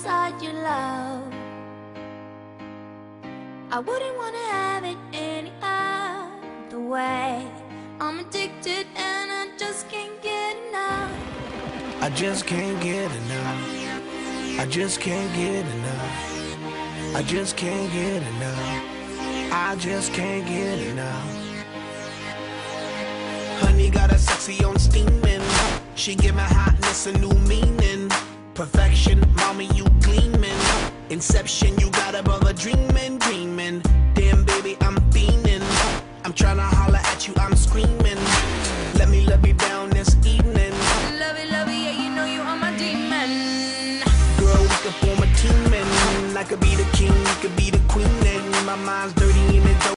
inside your love. I wouldn't wanna have it any other way. I'm addicted and I just can't get enough. I just can't get enough. I just can't get enough. I just can't get enough. I just can't get enough. Honey got her sexy on steaming. She give my hotness a new meaning. Perfection, mommy, you gleaming. Inception, you got a brother dreaming, dreaming.